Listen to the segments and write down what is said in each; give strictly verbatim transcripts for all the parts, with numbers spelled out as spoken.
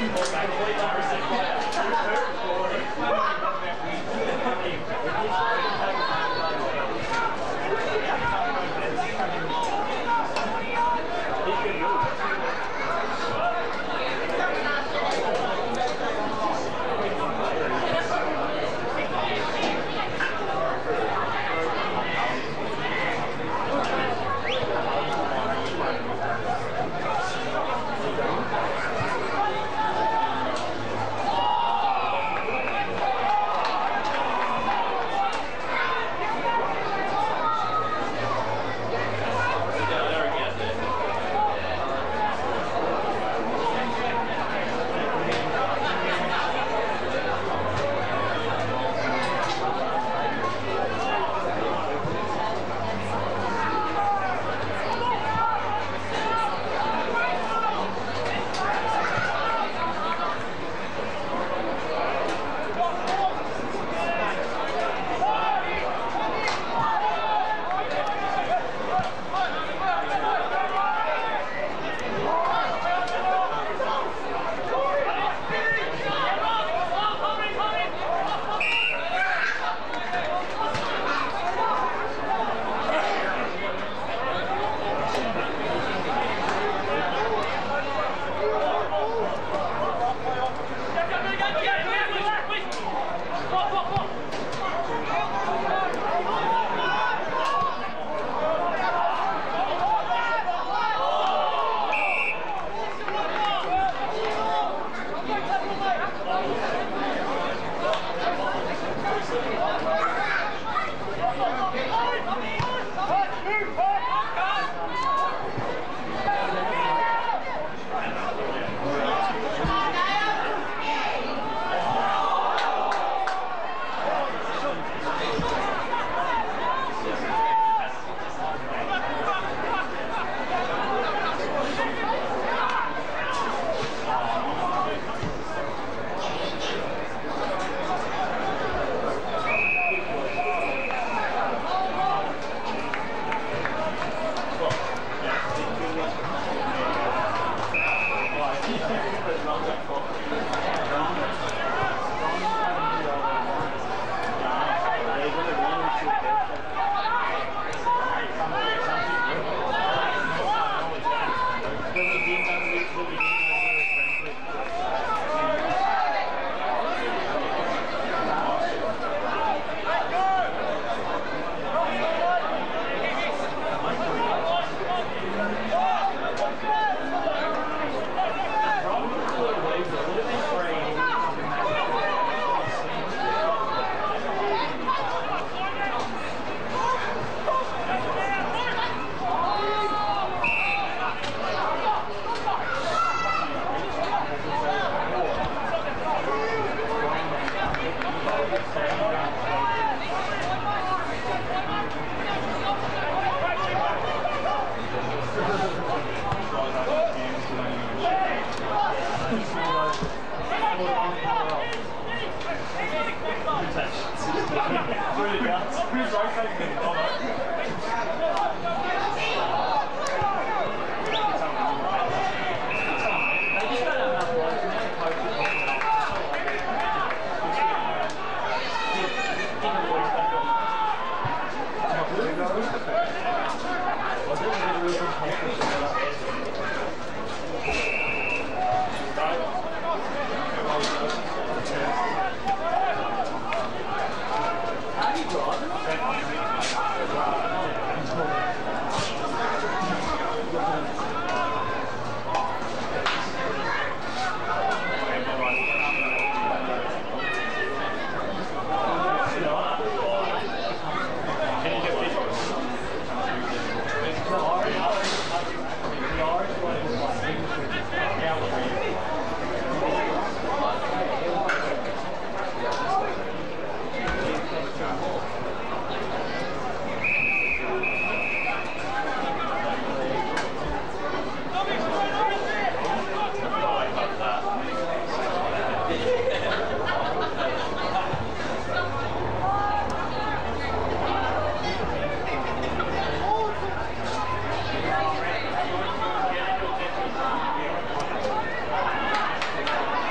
Thank you.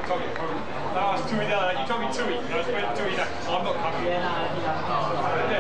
told me Tui. No, I was Tui the other day. You told me Tui. I was waiting Tui. No, I'm not coming. Yeah, no, he doesn't.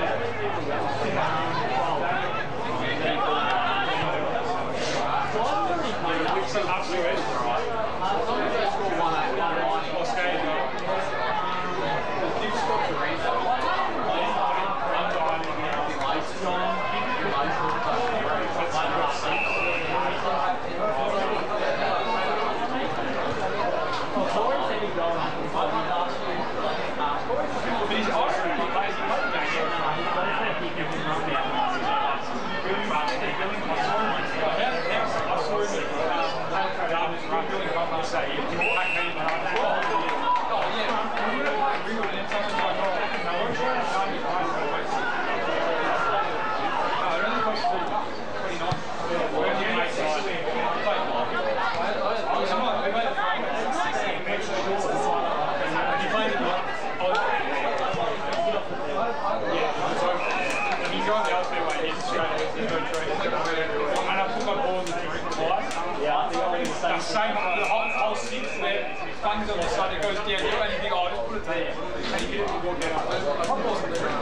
Same, the whole, whole six where his fingers on the side, it goes down, you know, and you think, oh, I'll just put it there, and you hit it and walk down. I wasn't true.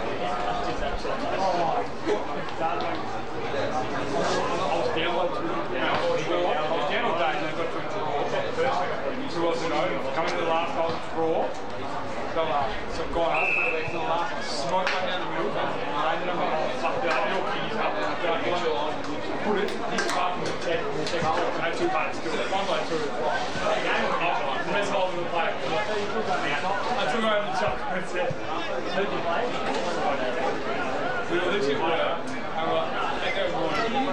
I was down all day, I was down all day, and I got to a draw. Two was an over, coming to the last, I was a draw. So, uh, so I've gone up to the last, smoke one down the middle, and then I'm going to fuck that, your keys up, and I put it, this part from the ten, the second one, I had two parts to it, one by two. The best hole in the play. I took over the chuck and said, who did you play? We were literally water, and we're like, they go more. You know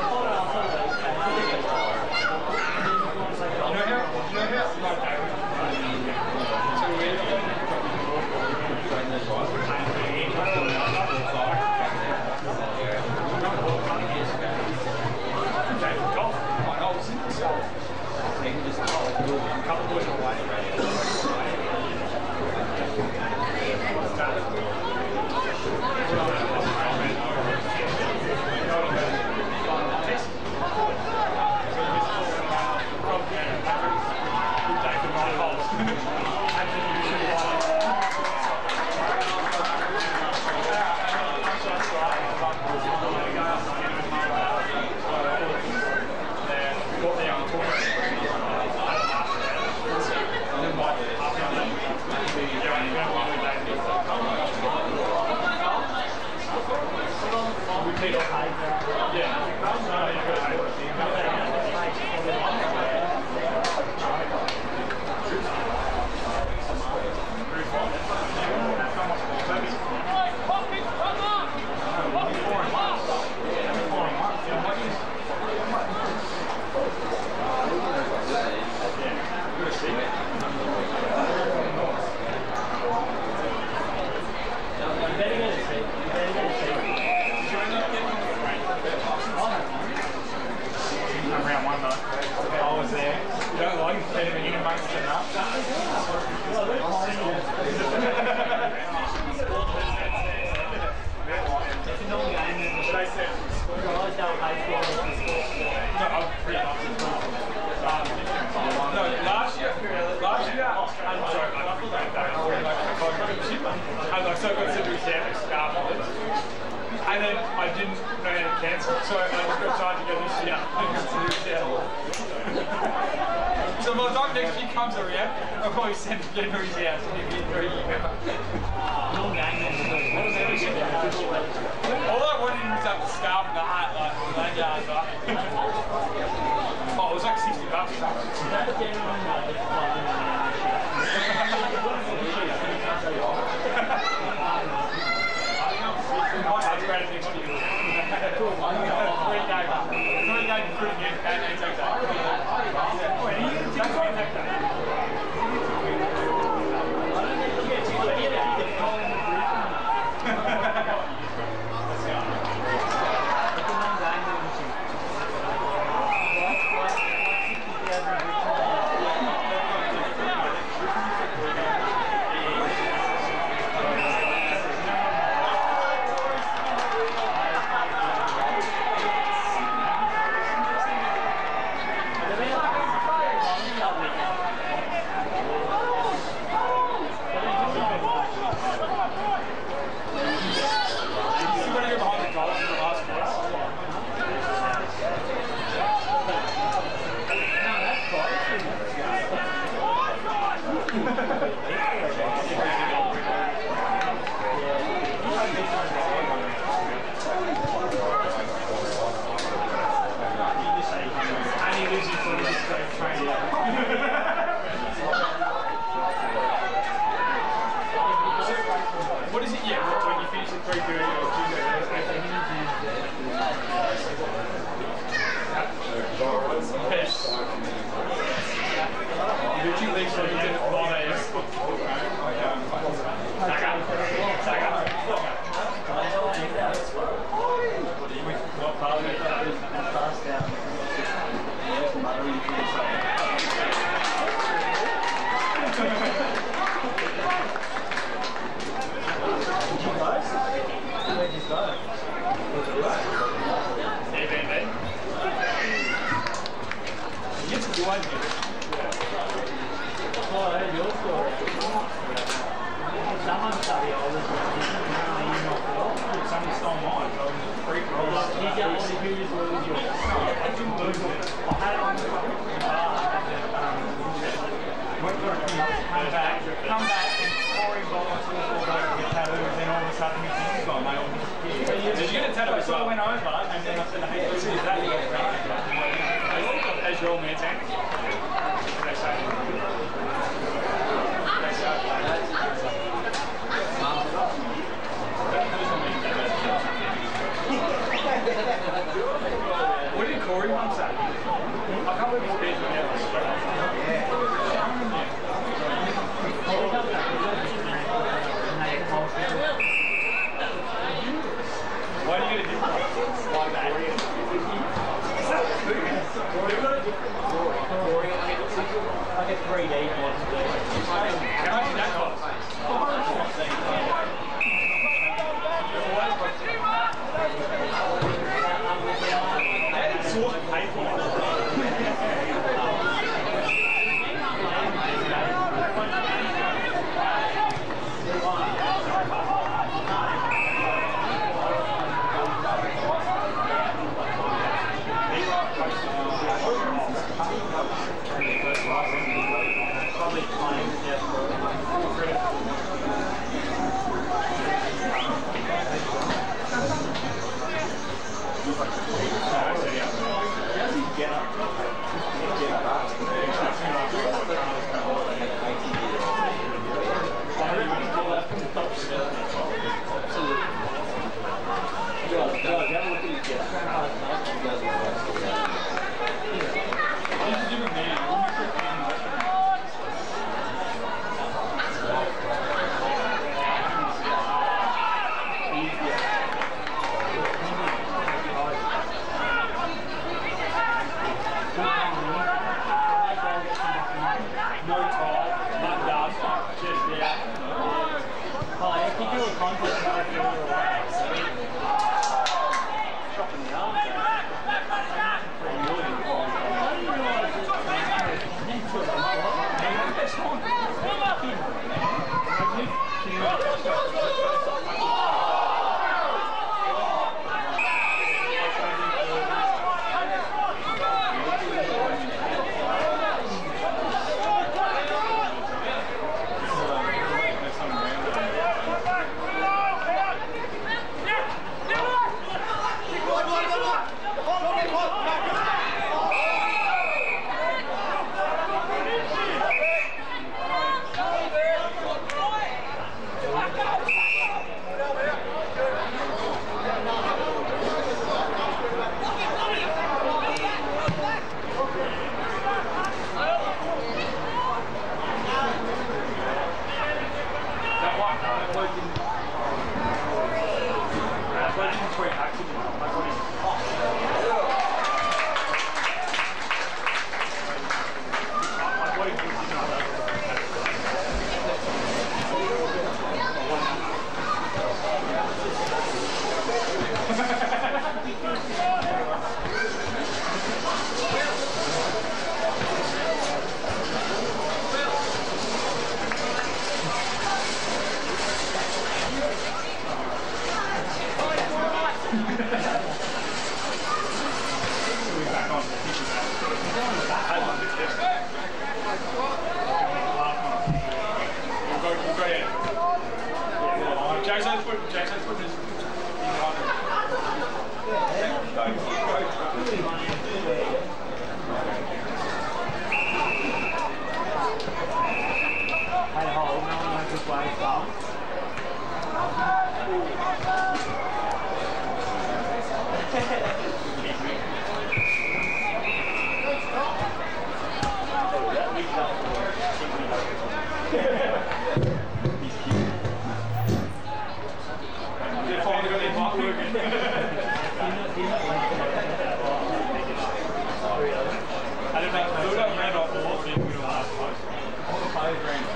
how, you know how, my favourite? So we and then I didn't know how to cancel, so I just got charged to go this year. So by the time next year comes around, I'll probably send it to his house and he'll get three email. All I wanted was have the scarf and the hat, like the lanyard, but oh, it was like sixty bucks. What is it? Yeah, when you finish at three thirty or Tuesday, Thursday? Yes. Did you leave something in at five A M? Saga. Saga. What part of it? Come back, come back, and Corey Bowles will fall over and get tattooed, and then all of a sudden his thing's gone, they all disappear. Did you get a tattoo as well? I went over, and then I said, hey, let's see, is that as your old man tank? They say. What did Corey once say? I can't believe his beers went out. Why do you get a different like that? Is that food? We've got a different story. Like a three D one. How much did that cost? They had sort of pay for it. Jason's put, Jason's put his behind him. Hey, hold, no one knows which way it's from. I don't know, do that red off all thing we were last post. All the players ran.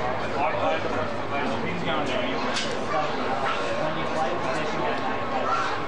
When you play possession game,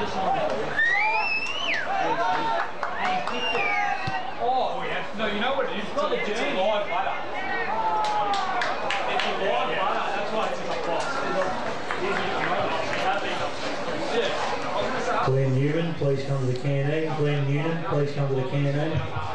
Oh, yeah. No, you know what it is? It's, a, it's a live butter. It's a live butter. That's why it's in the box. Yeah. Glenn Newman, please come to the canteen. Glenn Newman, please come to the canteen.